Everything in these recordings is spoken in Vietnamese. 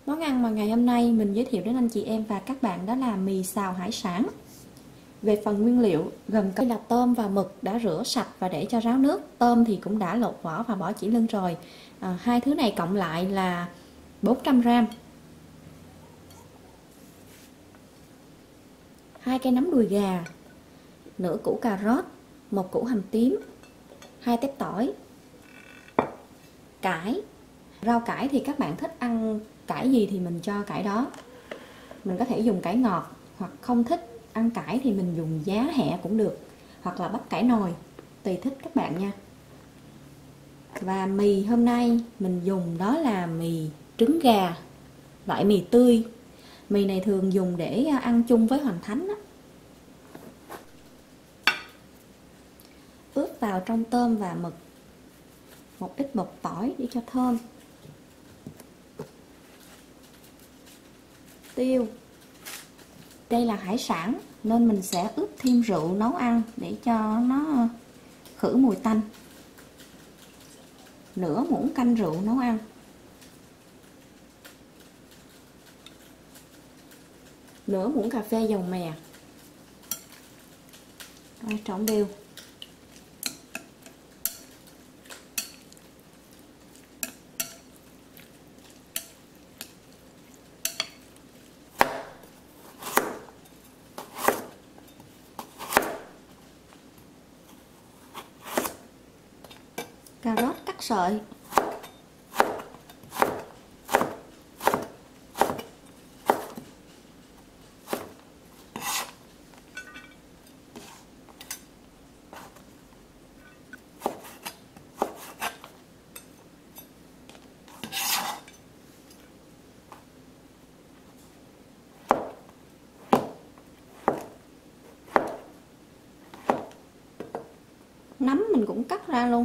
Món ăn mà ngày hôm nay mình giới thiệu đến anh chị em và các bạn đó là mì xào hải sản. Về phần nguyên liệu gồm có là tôm và mực đã rửa sạch và để cho ráo nước. Tôm thì cũng đã lột vỏ và bỏ chỉ lưng rồi. Hai thứ này cộng lại là 400g. 2 cây nấm đùi gà, nửa củ cà rốt, 1 củ hành tím, 2 tép tỏi, cải. Rau cải thì các bạn thích ăn cải gì thì mình cho cải đó. Mình có thể dùng cải ngọt, hoặc không thích ăn cải thì mình dùng giá hẹ cũng được, hoặc là bắp cải nồi, tùy thích các bạn nha. Và mì hôm nay mình dùng đó là mì trứng gà, loại mì tươi. Mì này thường dùng để ăn chung với hoành thánh đó. Ướp vào trong tôm và mực một ít bột tỏi để cho thơm, tiêu. Đây là hải sản nên mình sẽ ướp thêm rượu nấu ăn để cho nó khử mùi tanh. Nửa muỗng canh rượu nấu ăn. Nửa muỗng cà phê dầu mè. Rồi, trộn đều. Cà rốt cắt sợi. Nấm mình cũng cắt ra luôn.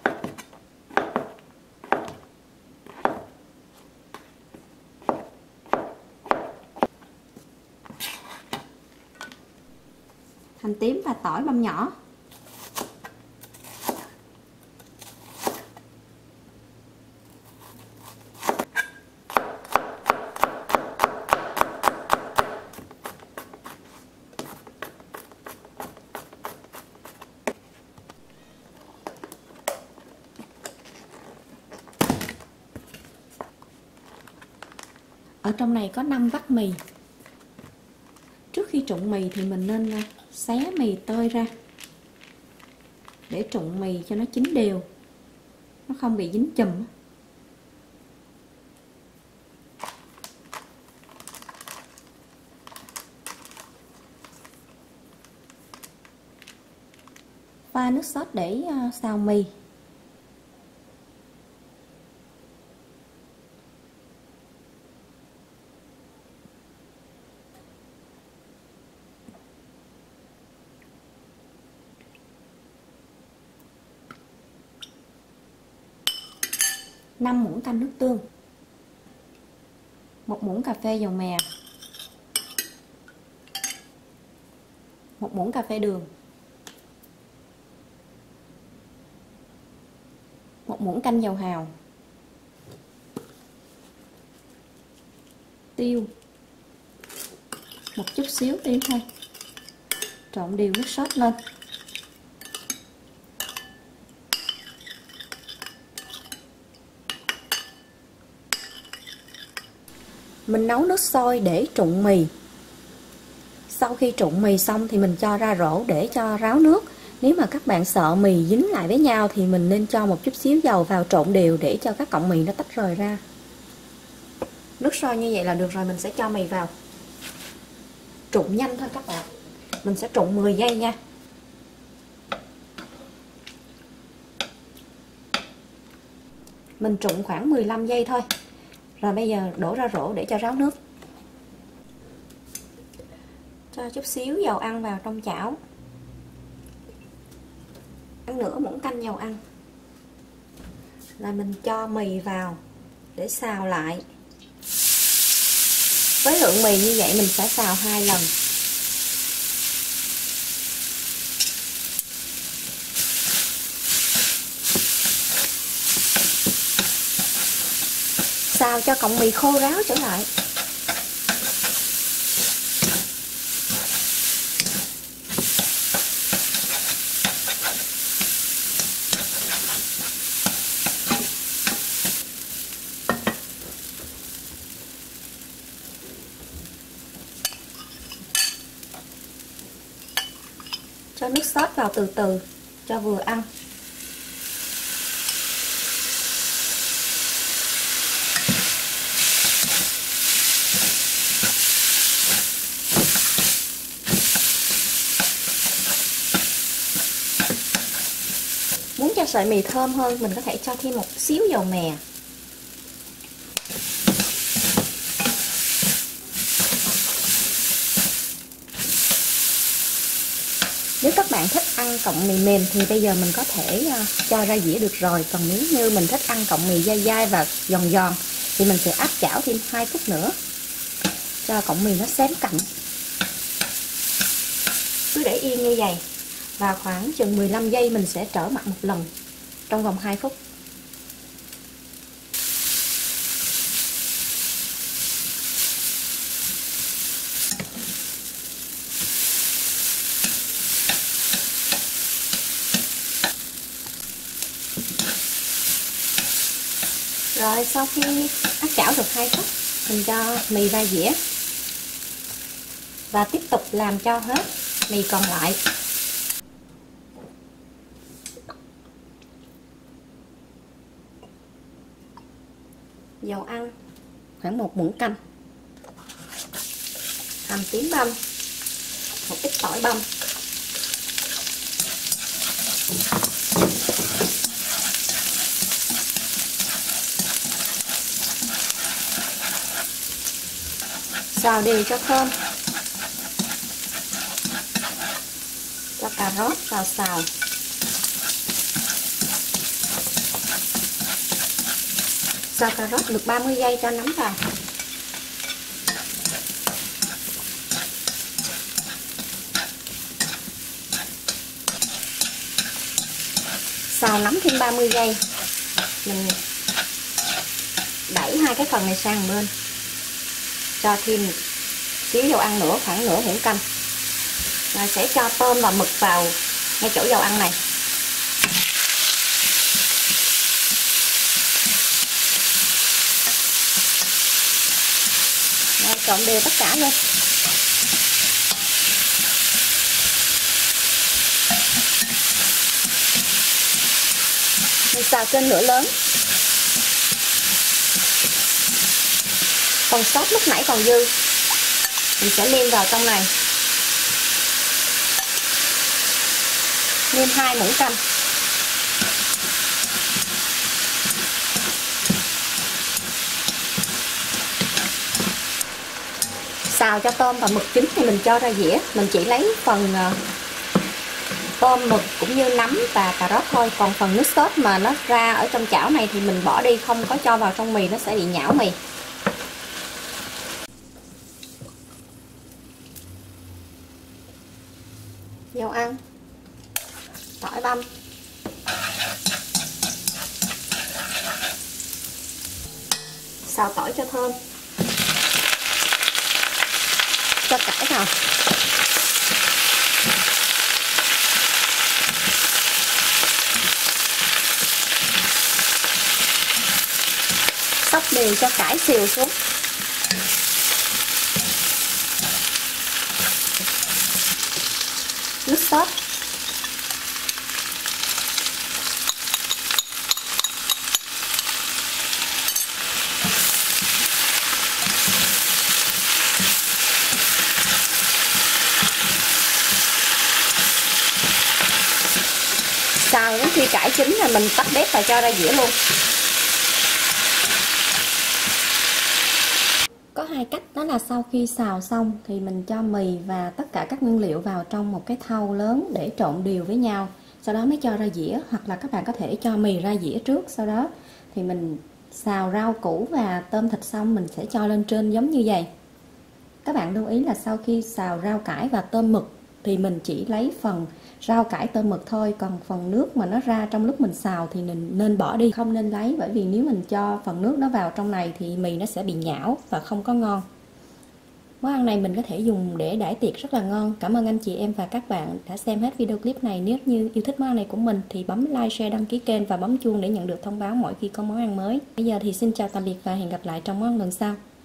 Hành tím và tỏi băm nhỏ. Ở trong này có 5 vắt mì. Trước khi trụng mì thì mình nên xé mì tơi ra để trụng mì cho nó chín đều, nó không bị dính chùm. Pha nước sốt để xào mì. Năm muỗng canh nước tương, 1 muỗng cà phê dầu mè, 1 muỗng cà phê đường, 1 muỗng canh dầu hào, tiêu, một chút xíu tiêu thôi. Trộn đều nước sốt lên. Mình nấu nước sôi để trụng mì. Sau khi trụng mì xong thì mình cho ra rổ để cho ráo nước. Nếu mà các bạn sợ mì dính lại với nhau thì mình nên cho một chút xíu dầu vào trộn đều để cho các cọng mì nó tách rời ra. Nước sôi như vậy là được rồi, mình sẽ cho mì vào. Trụng nhanh thôi các bạn. Mình sẽ trụng 10 giây nha. Mình trụng khoảng 15 giây thôi. Rồi bây giờ đổ ra rổ để cho ráo nước. Cho chút xíu dầu ăn vào trong chảo. Nửa muỗng canh dầu ăn. Rồi mình cho mì vào để xào lại. Với lượng mì như vậy mình sẽ xào 2 lần. Xào cho cọng mì khô ráo trở lại. Cho nước sốt vào từ từ cho vừa ăn. Muốn cho sợi mì thơm hơn, mình có thể cho thêm một xíu dầu mè. Nếu các bạn thích ăn cọng mì mềm thì bây giờ mình có thể cho ra dĩa được rồi. Còn nếu như mình thích ăn cọng mì dai dai và giòn giòn thì mình sẽ áp chảo thêm 2 phút nữa cho cọng mì nó xém cạnh. Cứ để yên như vậy và khoảng chừng 15 giây mình sẽ trở mặt một lần trong vòng 2 phút. Rồi sau khi áp chảo được 2 phút, mình cho mì ra dĩa và tiếp tục làm cho hết mì còn lại. Dầu ăn khoảng 1 muỗng canh, hành tím băm, một ít tỏi băm, xào đều cho thơm. Cho cà rốt vào xào. Xào cà rốt được 30 giây cho nấm vào. Xào nấm thêm 30 giây. Mình đẩy hai cái phần này sang một bên. Cho thêm xíu dầu ăn nữa, khoảng nửa muỗng canh. Rồi sẽ cho tôm và mực vào ngay chỗ dầu ăn này. Rồi trộn đều tất cả lên. Mình xào trên lửa lớn. Còn sốt lúc nãy còn dư, mình sẽ nêm vào trong này. Nêm 2 muỗng canh. Xào cho tôm và mực chín thì mình cho ra dĩa. Mình chỉ lấy phần tôm, mực cũng như nấm và cà rốt thôi. Còn phần nước sốt mà nó ra ở trong chảo này thì mình bỏ đi, không có cho vào trong mì, nó sẽ bị nhão mì. Dầu ăn, tỏi băm, xào tỏi cho thơm, cho cải vào, xóc đều cho cải xìu xuống. Nước sốt, xào đến khi cải chín là mình tắt bếp và cho ra dĩa luôn. Có hai cách, đó là sau khi xào xong thì mình cho mì và tất cả các nguyên liệu vào trong một cái thau lớn để trộn đều với nhau, sau đó mới cho ra dĩa. Hoặc là các bạn có thể cho mì ra dĩa trước, sau đó thì mình xào rau củ và tôm thịt xong mình sẽ cho lên trên giống như vậy. Các bạn lưu ý là sau khi xào rau cải và tôm mực thì mình chỉ lấy phần rau cải tôm mực thôi, còn phần nước mà nó ra trong lúc mình xào thì mình nên bỏ đi, không nên lấy, bởi vì nếu mình cho phần nước đó vào trong này thì mì nó sẽ bị nhão và không có ngon. Món ăn này mình có thể dùng để đãi tiệc rất là ngon. Cảm ơn anh chị em và các bạn đã xem hết video clip này. Nếu như yêu thích món ăn này của mình thì bấm like, share, đăng ký kênh và bấm chuông để nhận được thông báo mỗi khi có món ăn mới. Bây giờ thì xin chào tạm biệt và hẹn gặp lại trong món ăn lần sau.